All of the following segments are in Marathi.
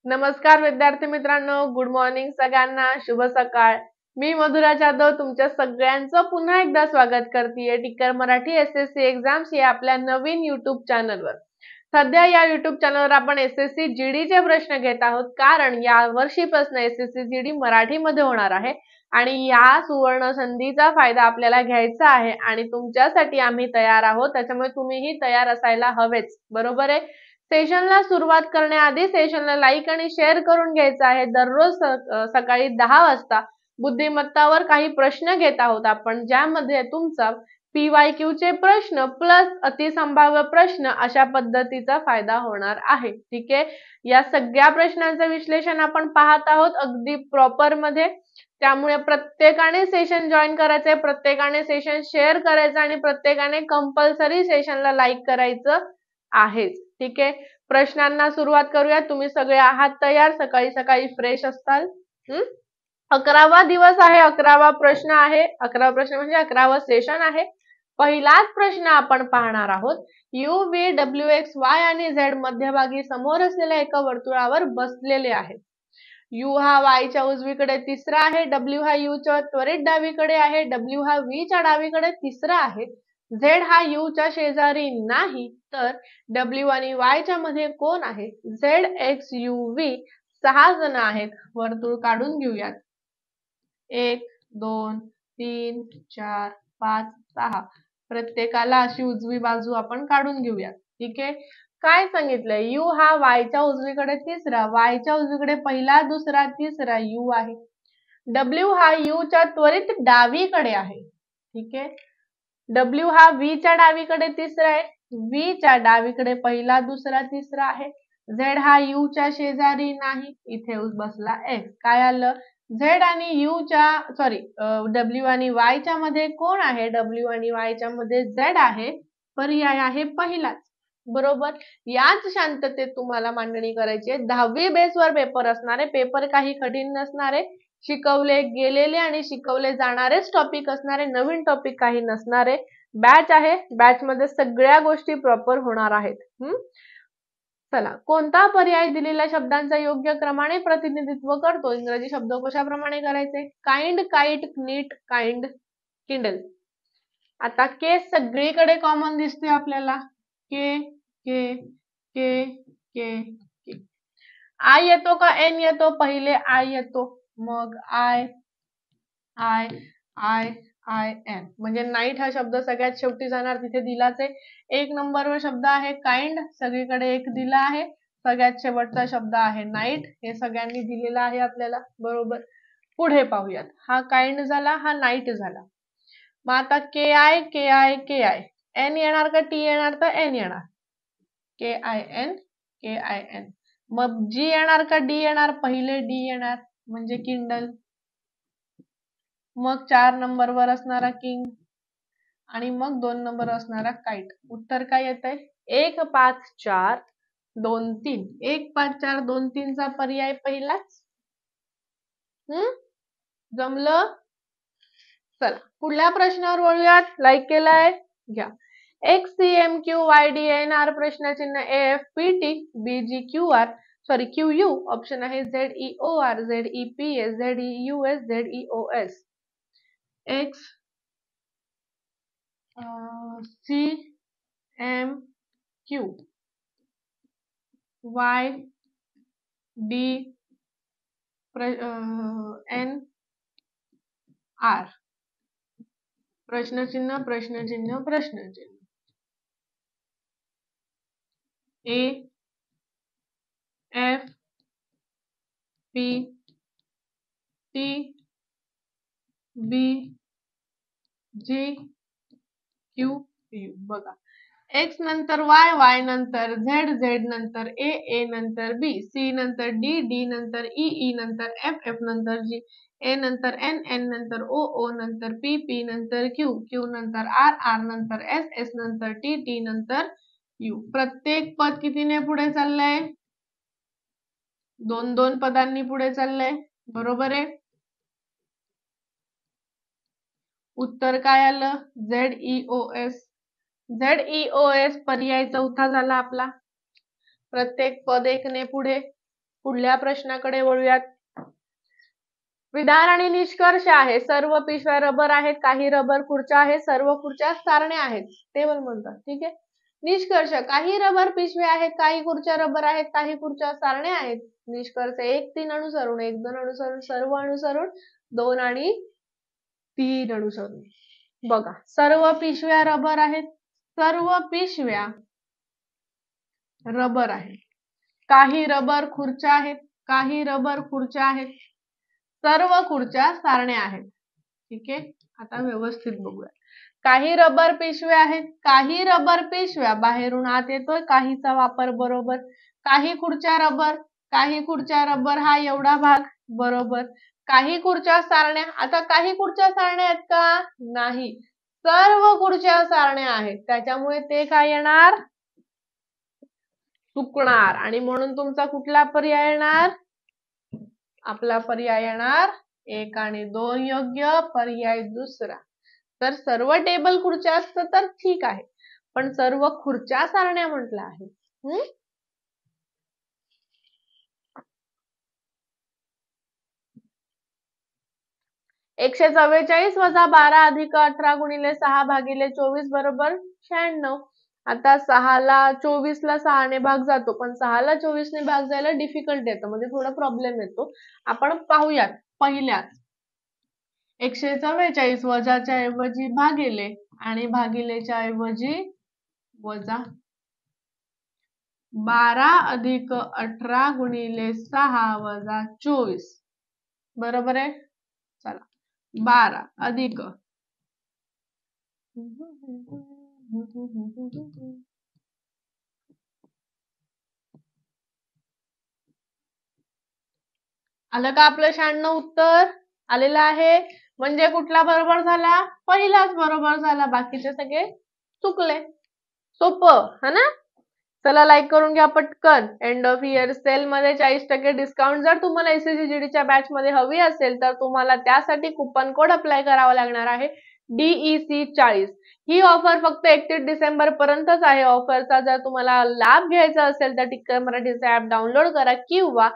नमस्कार विद्यार्थी मित्रांनो, गुड मॉर्निंग सगळ्यांना, शुभ सकाळ। मी मधुरा जाधव तुमच्या सगळ्यांचं पुन्हा एकदा स्वागत करते टिकर मराठी एसएससी एग्जाम्स या आपल्या नवीन YouTube चॅनलवर। सध्या या YouTube चॅनलवर आपण एसएससी जीडी चे प्रश्न घेत आहोत, कारण या वर्षीपासून एसएससी जीडी मराठीमध्ये होणार आहे आणि या सुवर्ण संधीचा फायदा आपल्याला घ्यायचा आहे आणि तुमच्यासाठी आम्ही तयार आहोत, त्याच्यामुळे तुम्हीही तयार असायला हवेच, बरोबर आहे। सेशनला सुरुवात करण्याआधी सेशनला लाईक आणि शेअर करून घ्यायचं आहे। दररोज सकाळी 10 वाजता बुद्धिमत्तावर काही प्रश्न घेत आहोत आपण, ज्यामध्ये तुमचा PYQ चे प्रश्न प्लस अतिसंभाव्य प्रश्न अशा पद्धतीचा फायदा होणार आहे। ठीक आहे, या सगळ्या प्रश्नांचं विश्लेषण आपण पाहत आहोत अगदी प्रॉपर मध्ये, त्यामुळे प्रत्येकाने सेशन जॉईन करायचंय, प्रत्येकाने सेशन शेअर करायचं आणि प्रत्येकाने कंपल्सरी सेशनला लाईक करायचं आहे। ठीक आहे, प्रश्नांना सुरुवात करूया। तुम्ही सगळे आहात तयार, सकाळी सकाळी फ्रेश असताल। 11वा दिवस आहे, 11वा प्रश्न आहे, 11वा प्रश्न म्हणजे 11वा सेशन आहे। पहिलाच प्रश्न आपण पाहणार आहोत। U, V, W, X, Y आणि Z मध्यभागी समोर असलेल्या एका वर्तुळावर बसलेले आहेत। U हा Y च्या उजवीकडे तिसरा आहे, W हा U च्या त्वरित डावीकडे आहे, W हा V च्या डावीकडे तिसरा आहे, Z हा U च्या शेजारी नाही, तर W आणि Y च्या मध्ये कोण आहे? Z, X, U, V 6 जण आहेत। वर्तुळ काढून घेऊयात। 1 2 3 4 5 6 प्रत्येकाला अशी उजवी बाजू आपण काढून घेऊयात। ठीक आहे, काय सांगितलंय? U हा Y च्या उजवीकडे तिसरा, Y च्या उजवीकडे पहिला, दुसरा, तिसरा U आहे। W हा U च्या त्वरित डावीकडे आहे। ठीक आहे, W हा V च्या डावीकडे तिसरा आहे, V च्या डावीकडे पहिला, दुसरा, तिसरा आहे। Z हा U च्या शेजारी नाही, इथे बसला X। काय आलं? Z आणि U च्या W आणि Y च्या मध्ये कोण आहे? W आणि Y च्या मध्ये Z आहे, पर्याय आहे पहिलाच, बरोबर। याच शांततेत तुम्हाला मांडणी करायची आहे। 10वी बेसवर पेपर असणारे, पेपर काही कठीण नसणारे, शिकवले गेलेले आणि शिकवले जाणारेच टॉपिक असणारे, नवीन टॉपिक काही नसणारे बॅच आहे। बॅच मध्ये सगळ्या गोष्टी प्रॉपर होणार आहेत। चला, कोणता पर्याय दिलेल्या शब्दांचा योग्य क्रमाने प्रतिनिधित्व करतो? इंग्रजी शब्दकोशाप्रमाणे करायचे। Kind, kite, neat, kind, Kindle. आता के सगळीकडे कॉमन दिसते आपल्याला, के के के के के। आय येतो का एन येतो? पहिले आय येतो, मग I I I I N, म्हणजे नाईट हा शब्द सगळ्यात शेवटी जाणार, तिथे दिलाच आहे। 1 नंबरवर शब्द आहे काइंड, सगळीकडे 1 दिला आहे, सगळ्यात शेवटचा शब्द आहे नाईट, हे सगळ्यांनी दिलेला आहे आपल्याला, बरोबर। पुढे पाहूयात, हा काइंड झाला, हा नाईट झाला। मग आता K I K I K I, N येणार का टी येणार? तर एन येणार, K I N K I N. मग जी येणार का डी येणार? पहिले डी येणार, म्हणजे किंडल। मग 4 नंबरवर असणारा किंग आणि मग 2 नंबर असणारा काइट। उत्तर काय येतंय? 1 5 4 2 3। 1 5 4 2 3 चा पर्याय पहिलाच। जमलं? चला पुढल्या प्रश्नावर वळूयात। लाईक केलाय घ्या। XCMQYDNR प्रश्नचिन्ह AFPT BGQR QU ऑप्शन आहे ZEOR ZEPS ZEUS ZEOS। X C M Q Y D N R प्रश्नचिन्ह प्रश्नचिन्ह प्रश्नचिन्ह। A F P T B G Q U। बघा, X नंतर Y, Y नंतर Z, Z नंतर A, A नंतर B, C नंतर D, D नंतर E, E नंतर F, F नंतर G, A नंतर N, N नंतर O, O नंतर P, P नंतर Q, Q नंतर R, R नंतर S, S नंतर T, T नंतर U। प्रत्येक पद कितीने पुढे चाललंय? 2-2 पदांनी पुढे चाललंय, बरोबर आहे। उत्तर काय आलं? ZEOS। ZEOS पर्याय चौथा झाला आपला। प्रत्येक पद 1 ने पुढे, पुढल्या प्रश्नाकडे वळूयात. विधान आणि निष्कर्ष आहे. सर्व पिशव्या रबर आहेत, काही रबर खुर्च्या आहेत, सर्व खुर्च्या सारण्या आहेत, टेबल म्हणतात. ठीक आहे. निष्कर्ष, काही रबर पिशव्या आहेत, काही खुर्च्या रबर आहेत, काही खुर्च्या सारण्या आहेत. निष्कर्ष 1, 3 अनुसरून, 1, 2 अनुसरून, सर्व अनुसरून, 2 आणि 3 अनुसरून. बघा, सर्व पिशव्या रबर आहेत, सर्व पिशव्या रबर आहेत. काही रबर खुर्च्या आहेत, काही रबर खुर्च्या आहेत, सर्व खुर्च्या सारण्या आहेत. ठीक आहे. आता व्यवस्थित बघूया. काही रबर पिशव्या आहेत, काही रबर पिशव्या बाहेरून आत येतोय, काहीचा वापर बरोबर. काही खुर्च्या रबर, काही खुर्च्या रबर, हा एवढा भाग बरोबर. काही खुर्च्या सारण्या, आता काही खुर्च्या सारण्या आहेत का? नाही, सर्व खुर्च्या सारण्या आहेत, त्याच्यामुळे ते काय येणार? चुकणार. आणि म्हणून तुमचा कुठला पर्याय येणार? आपला पर्याय येणार 1 आणि 2 योग्य, पर्याय दुसरा. तर सर्व टेबल खुर्च्या असतं तर ठीक आहे, पण सर्व खुर्च्या सारण्या म्हटलं आहे. 144 वजा 12 अधिक 18 गुणिले 6 भागिले 24 बरोबर 96. आता 6 ला 24 ला 6 ने भाग जातो, पण 6 ला 24 ने भाग जायला डिफिकल्ट येतं, म्हणजे थोडा प्रॉब्लेम येतो. आपण पाहूयात. पहिल्याच 144 वजाच्या ऐवजी भागिले आणि भागिलेच्या ऐवजी वजा. 12 अधिक 18 गुणिले 6 वजा 24 बरोबर आहे. चला, 12 अधिक आलं का आपलं 96 उत्तर आलेलं आहे. म्हणजे कुठला बरोबर झाला? पहिलाच बरोबर झाला, बाकीचे सगळे चुकले. सोपं है ना? चला, लाईक करून घ्या पटकन. एंड ऑफ इयर सेल मध्ये 40% डिस्काउंट. जर तुम्हाला एसएससीजीडीच्या बॅच मध्ये हवी असेल तर तुम्हाला त्यासाठी कुपन कोड अप्लाय करावा लागणार आहे, DEC 40. ही ऑफर फक्त 31 डिसेंबर पर्यंतच आहे. ऑफरचा जर तुम्हाला लाभ घ्यायचा असेल तर टिक्कर मराठीचा ऍप डाउनलोड करा किंवा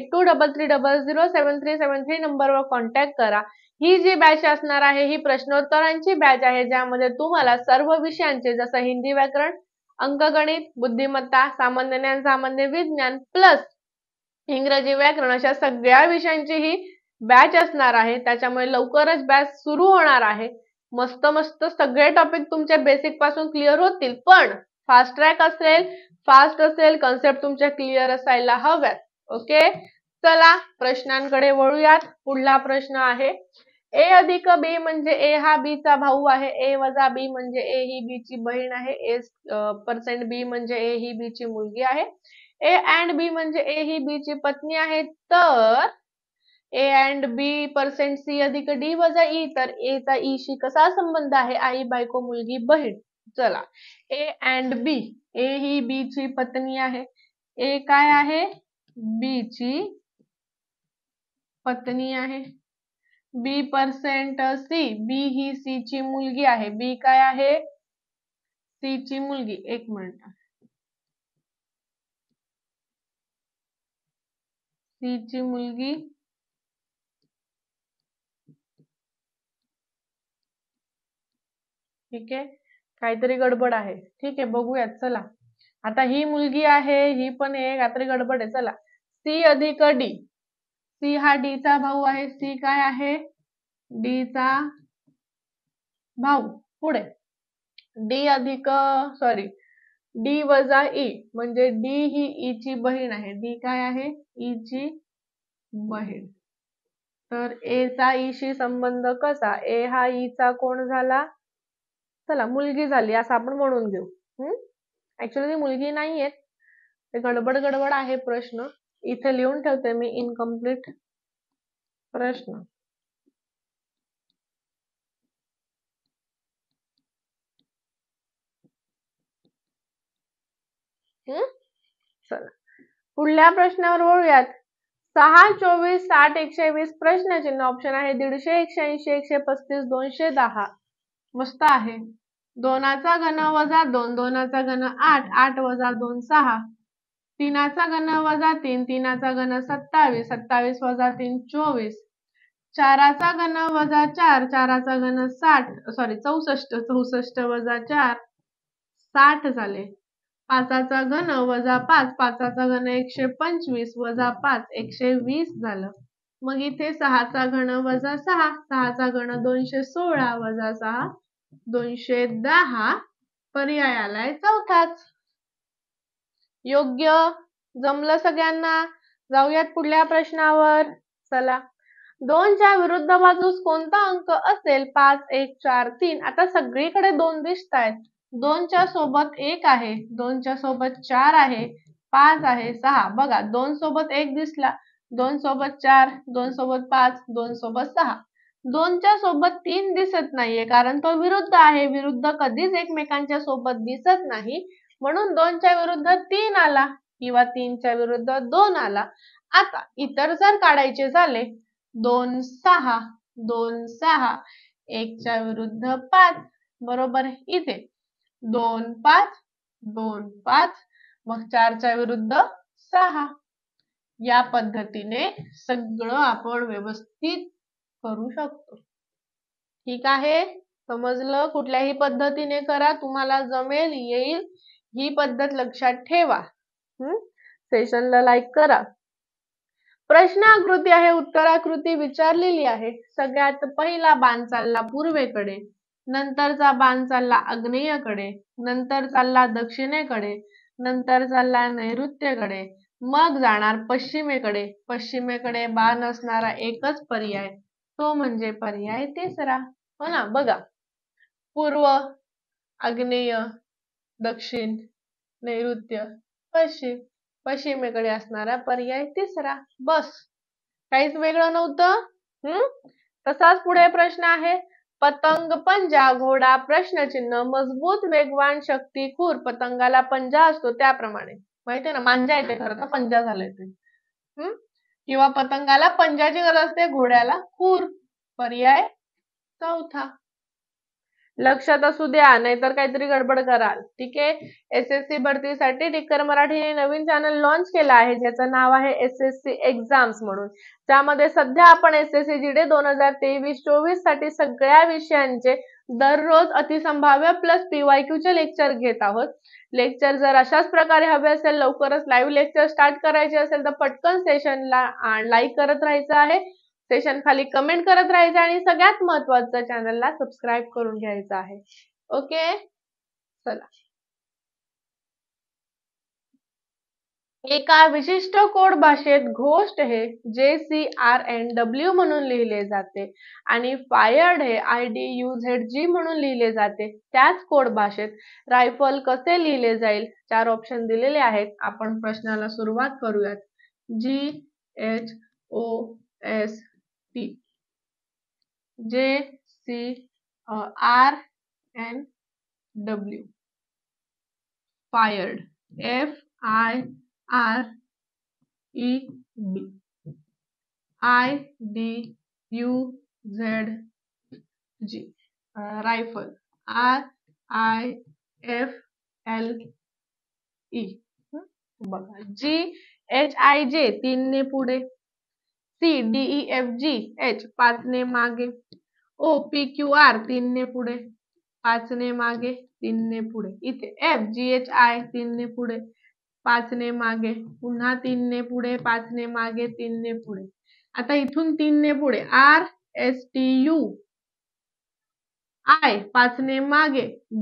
8233007373 नंबरवर कॉन्टॅक्ट करा. ही जी बॅच असणार आहे ही प्रश्नोत्तरांची बॅच आहे, ज्यामध्ये तुम्हाला सर्व विषयांचे जसं हिंदी व्याकरण, अंकगणित, बुद्धिमत्ता, सामान्य ज्ञान, सामान्य विज्ञान प्लस इंग्रजी व्याकरण अशा सगळ्या विषयांची ही बॅच असणार आहे. त्याच्यामुळे लवकरच बॅच सुरू होणार आहे. मस्त मस्त सगळे टॉपिक तुमचे बेसिक पासून क्लिअर होतील, पण फास्ट ट्रॅक असेल, फास्ट असेल, कन्सेप्ट तुमच्या क्लिअर असायला हव्यात. ओके, चला प्रश्नांकडे वळूयात. पुढला प्रश्न आहे, ए अधिक बी म्हणजे ए हा बी चा भाऊ आहे, ए वजा बी म्हणजे ए ही बी ची बहीण आहे, ए % बी म्हणजे ए ही बी ची मुलगी आहे, ए अँड बी म्हणजे ए ही बी ची पत्नी आहे. तर ए अँड बी % सी अधिक डी वजा ई, तर ए चा ई शी कसा संबंध आहे? आई, बायको, मुलगी, बहीण. चला, ए अँड बी, ए ही बी ची पत्नी आहे, ए काय आहे? बी ची पत्नी आहे. बी % सी, बी ही सी ची मुलगी आहे, बी काय आहे? सी ची मुलगी. एक मिनिट, सी ची मुलगी, ठीक आहे, काहीतरी गडबड आहे. ठीक आहे, बघूयात. चला, आता ही मुलगी आहे, ही पण आहे, काहीतरी गडबड आहे. चला, सी अधिक डी, सी हा डी चा भाऊ आहे, सी काय आहे? डी चा भाऊ. पुढे डी अधिक डी वजा ई म्हणजे डी ही ई ची बहीण आहे, डी काय आहे? ई ची बहीण. तर ए चा ई शी संबंध कसा? ए हा ई चा कोण झाला? चला, मुलगी झाली असं आपण म्हणून घेऊ. ऍक्च्युअली ती मुलगी नाहीये, ते गडबड आहे प्रश्न. इथे लिहून ठेवते मी, इनकम्प्लीट प्रश्न. चला, पुढल्या प्रश्नावर वळूयात. 6, 24, 60, 120 प्रश्नचिन्ह ऑप्शन आहे 150, 180, 135, 210. मस्त आहे. 2चा घन वजा 2, 2चा घन 8, 8 वजा 2 6, तीनाचा घन वजा 3, तीनाचा घन 27, 27 वजा 3 24, चाराचा घन वजा 4, चाराचा घन 64, 64 वजा 4 60 झाले. पाचाचा घन वजा 5, पाचाचा घन 125 वजा 5 120 झालं. मग इथे 6चा घन वजा 6, 6चा घन 216 वजा 6 210, पर्याय आलाय चौथाच. योग्य. जमलं सगळ्यांना? जाऊयात पुढल्या प्रश्नावर. चला. 2च्या विरुद्ध बाजूस कोणता अंक असेल? 5 1 4 3. आता सगळीकडे 2 दिसतायत. 2च्या सोबत 1 आहे, 2च्या सोबत 4 आहे, 5 आहे, 6. बघा 2 सोबत 1 दिसला, 2 सोबत 4, 2 सोबत 5, 2 सोबत 6. 2च्या सोबत 3 दिसत नाहीये कारण तो विरुद्ध आहे. विरुद्ध कधीच एकमेकांच्या सोबत दिसत नाही, म्हणून 2च्या विरुद्ध 3 आला किंवा 3च्या विरुद्ध 2 आला. आता इतर जर काढायचे झाले 2 6, 2 6, 1च्या विरुद्ध 5, बरोबर. इथे 2 5, 2 5, मग 4च्या विरुद्ध 6. या पद्धतीने सगळं आपण व्यवस्थित करू शकतो. ठीक आहे? समजलं? कुठल्याही पद्धतीने करा, तुम्हाला जमेल, येईल. ही पद्धत लक्षात ठेवा. सेशनला लाईक करा. प्रश्नाकृती आहे, उत्तराकृती विचारलेली आहे. सगळ्यात पहिला बाण चालला पूर्वेकडे, नंतरचा बाण चालला आग्नेयकडे, नंतर चालला दक्षिणेकडे, नंतर चालला नैऋत्येकडे, मग जाणार पश्चिमेकडे. पश्चिमेकडे बाण असणारा एकच पर्याय, तो म्हणजे पर्याय तिसरा. हो ना? बघा, पूर्व, आग्नेय, दक्षिण, नैऋत्य, पश्चिम. पश्चिमेकडे असणारा पर्याय तिसरा. बस, काहीच वेगळं नव्हतं. तसाच पुढे प्रश्न आहे. पतंग पंजा, घोडा प्रश्नचिन्ह, मजबूत वेगवान शक्ती खूर. पतंगाला पंजा असतो त्याप्रमाणे. माहितीये ना, मांजा येते खरं तर पंजा झालंय ते. किंवा पतंगाला पंजाची गरज असते, घोड्याला खूर. पर्याय चौथा. लक्षात असू द्या, नाहीतर काहीतरी गडबड कराल. ठीक आहे? SSC भरतीसाठी टिकर मराठीने नवीन चॅनल लॉन्च केला आहे, ज्याचं नाव आहे SSC एक्झाम्स म्हणून. त्यामध्ये सध्या आपण SSC GD 2023-24 साठी सगळ्या विषयांचे दररोज अतिसंभाव्य प्लस PYQ चे लेक्चर घेत आहोत. लेक्चर जर अशाच प्रकारे हवे असेल, लवकरच लाईव्ह लेक्चर स्टार्ट करायचे असेल तर पटकन सेशनला लाईक करत राहायचं आहे, सेशन खाली कमेंट करत राहायचं आणि सगळ्यात महत्त्वाचं चॅनलला सबस्क्राईब करून घ्यायचं आहे. ओके, चला. एका विशिष्ट कोड भाषेत घोस्ट हे JCRNW म्हणून लिहिले जाते आणि फायर्ड हे IDUZG म्हणून लिहिले जाते. त्याच कोड भाषेत रायफल कसे लिहिले जाईल? 4 ऑप्शन दिलेले आहेत. आपण प्रश्नाला सुरुवात करूयात. GHOST, JCRNW, fired, FIRED, IDUZG, rifle, RIFLE. बघा, GHIJ 3 ने पुढे, CDEFGH 5 ने मागे, OPQR 3 ने पुढे, 5 ने मागे, 3 ने पुढे. इथे FGHI 3 ने पुढे, 5 ने मागे, पुन्हा 3 ने पुढे, 5 ने मागे, 3 ने पुढे. आता इथून 3 ने पुढे RSTU I 5 ने मागे,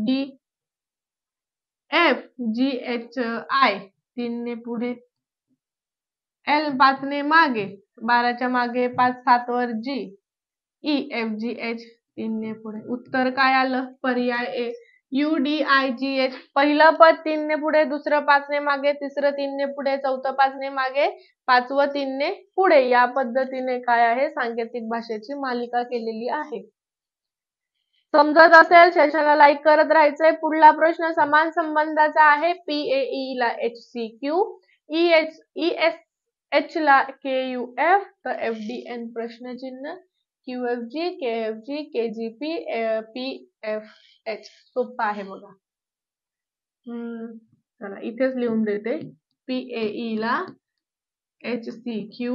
DFGHI 3 ने पुढे, L 5 ने मागे, 12च्या मागे 5 7 वर G, EFGH 3 ने पुढे. उत्तर काय आलं? पर्याय A, UDIGH. पहिलं पद 3 ने पुढे, दुसरं 5 ने मागे, तिसरं 3 ने पुढे, चौथं 5 ने मागे, 5वं 3 ने पुढे. या पद्धतीने काय आहे? सांकेतिक भाषेची मालिका केलेली आहे. समजत असेल, सेशनला लाईक करत राहायचंय. पुढला प्रश्न समान संबंधाचा आहे. PAE ला HCQ, ESH ला KUF, तर FDN प्रश्नचिन्ह, QFG, KFG, KGP, PFH. सोपं आहे बघा. चला, इथेच लिहून देते. PAE ला HCQ,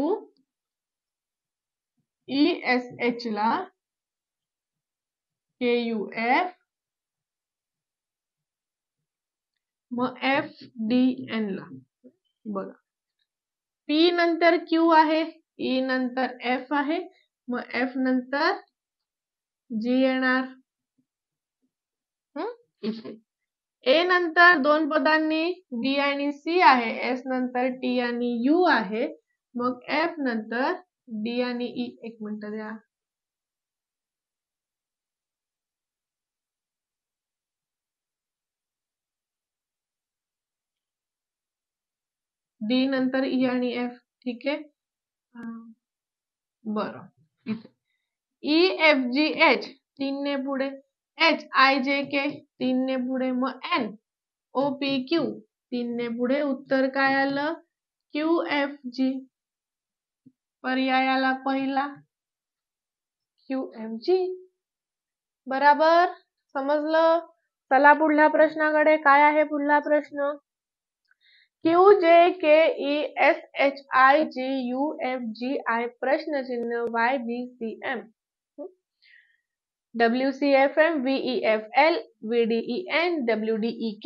ESH ला KUF, मग FDN ला बघा, P नंतर Q आहे, E नंतर F आहे, मग F नंतर G येणार. इथे A नंतर दोन पदांनी D आणि C आहे, S नंतर T आणि U आहे, मग F नंतर D आणि E. एक मिनिट द्या. D नंतर E आणि F. ठीक आहे. बरं, इथे EFGH 3 ने पुढे, HIJK 3 ने पुढे, मग NOPQ 3 ने पुढे. उत्तर काय आलं? QFG. पर्यायाला पहिला QFG. बराबर, समजलं? चला पुढल्या प्रश्नाकडे. काय आहे पुढला प्रश्न? QJKESHIGUFGI प्रश्नचिन्ह YBCM, WCFM, VEFL, VDEN, WDEK,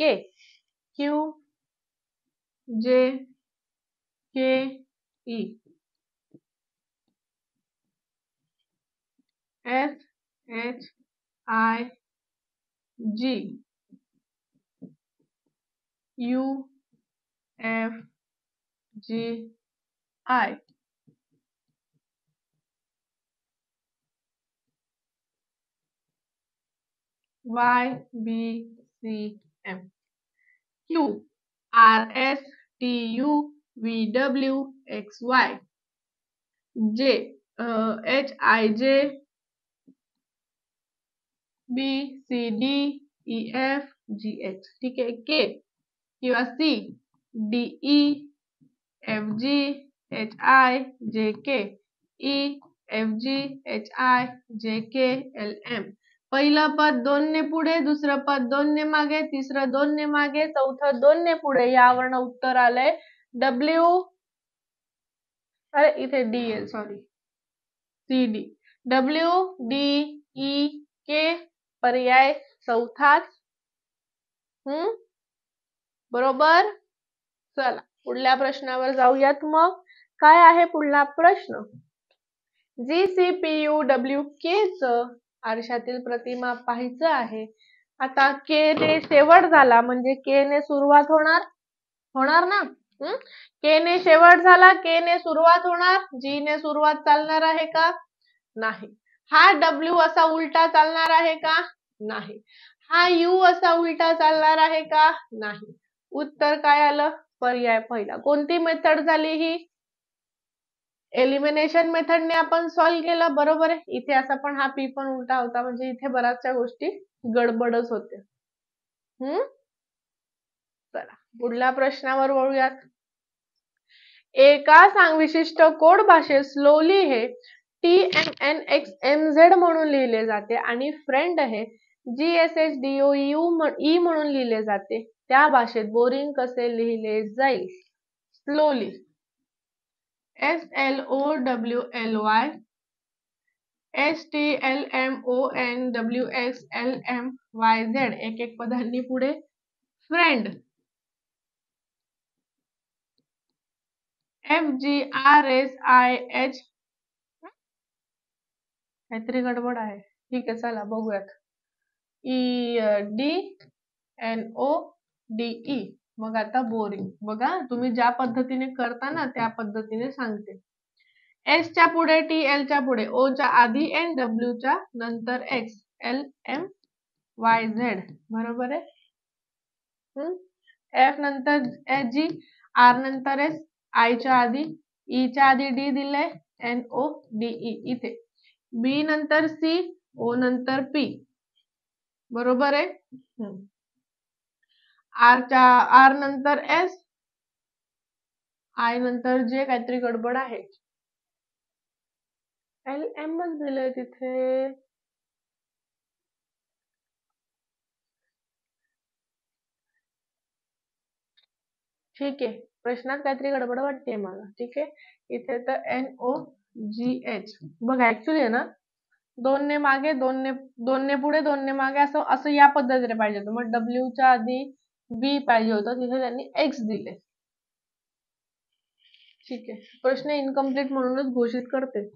QJKE SHIGUFGI. YBCM. Q RSTU VWXY. J HIJ BCDEFGH. ठीक आहे. K किंवा C DEFGHIJK EFGHIJKLM. पहिलं पद 2 ने पुढे, दुसरं पद 2 ने मागे, तिसरं 2 ने मागे, चौथं 2 ने पुढे. यावरून उत्तर आलंय W. अरे इथे DL, सॉरी, CD. WDEK पर्याय चौथाच. बरोबर. चला पुढल्या प्रश्नावर जाऊयात. मग काय आहे पुढला प्रश्न? GCPUWK च आरशातील प्रतिमा पाहायचं आहे. आता K ने शेवट झाला म्हणजे K ने सुरुवात होणार ना. K ने शेवट झाला, K ने सुरुवात होणार. G ने सुरुवात चालणार आहे का? नाही. हा W असा उलटा चालणार आहे का? नाही. हा U असा उलटा चालणार आहे का? नाही. उत्तर काय आलं? पर्याय पहिला. कोणती मेथड झाली ही? एलिमिनेशन मेथडने आपण सॉल्व्ह केलं. बरोबर आहे. इथे असा पण हा P पण उलटा होता, म्हणजे इथे बऱ्याचशा गोष्टी गडबडच होते. चला पुढल्या प्रश्नावर वळूयात. एका विशिष्ट कोड भाषेत स्लोली हे TNNXMZ म्हणून लिहिले जाते आणि फ्रेंड हे GSHDOE म्हणून लिहिले जाते. त्या भाषेत बोरिंग कसे लिहिले जाईल? Slowly SLOWLY STLMONWXLMYZ. एक एक पदांनी पुढे. Friend FGRSIH. काहीतरी गडबड आहे. ठीक आहे, चला बघूयात. EDNODE. मग आता बोरिंग बघा, तुम्ही ज्या पद्धतीने करता ना त्या पद्धतीने सांगते. S च्या पुढे T, L च्या पुढे O च्या आधी N, W च्या नंतर X, L M Y Z. बरोबर आहे. F नंतर G, R नंतर S, I च्या आधी, E च्या आधी D दिलंय, NODE इथे. B नंतर C, O नंतर P. बरोबर आहे. R नंतर S, I नंतर J. काहीतरी गडबड आहे. LM च दिलंय तिथे. ठीक आहे, प्रश्नात काहीतरी गडबड वाटते मला. ठीक आहे, इथे तर NOGH बघा ऍक्च्युली आहे ना, दोनने मागे दोनने पुढे दोनने मागे असं असं या पद्धतीने पाहिजे होतं. मग W च्या आधी B पाहिजे होतं, तिथे त्यांनी X दिले. ठीक आहे, प्रश्न इनकम्प्लीट म्हणूनच घोषित करते.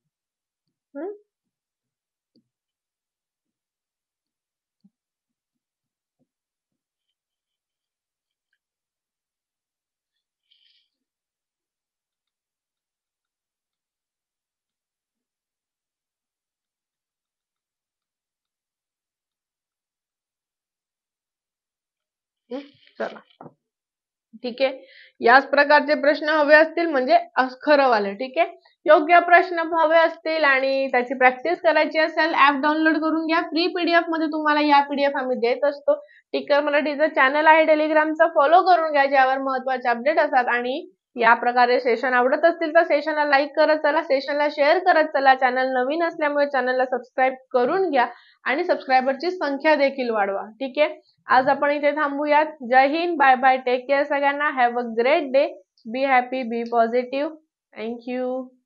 चला ठीक आहे, याच प्रकारचे प्रश्न हवे असतील म्हणजे खरं वाले. ठीक आहे, योग्य प्रश्न हवे असतील आणि त्याची प्रॅक्टिस करायची असेल, ऍप डाउनलोड करून घ्या. फ्री PDF मध्ये तुम्हाला या PDF आम्ही देत असतो. टिकर मराठीचं चॅनल आहे टेलिग्रामचं, फॉलो करून घ्या, ज्यावर महत्त्वाचे अपडेट असतात. आणि या प्रकारे सेशन आवडत असतील तर सेशनला लाईक करत चला, सेशनला शेअर करत चला. चॅनल नवीन असल्यामुळे चॅनलला सबस्क्राईब करून घ्या आणि सबस्क्रायबरची संख्या देखील वाढवा. ठीक आहे, आज आपण इथे थांबूयात. Jai Hind, bye bye, take care सगळ्यांना. Have a great day, be happy, be positive. Thank you.